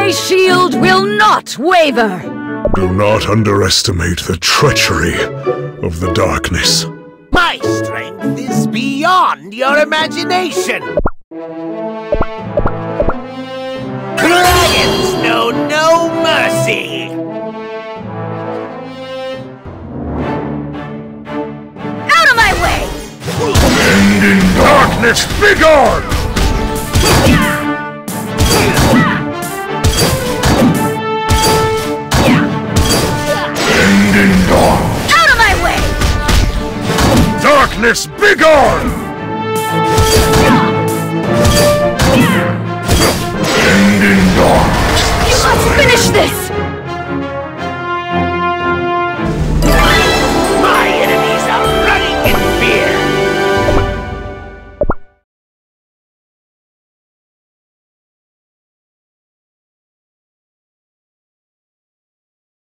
My shield will not waver! Do not underestimate the treachery of the darkness. My strength is beyond your imagination! Dragons know no mercy! Out of my way! End in darkness, begone! End in dawn! Out of my way! Darkness, begone! End in dawn! You must finish this!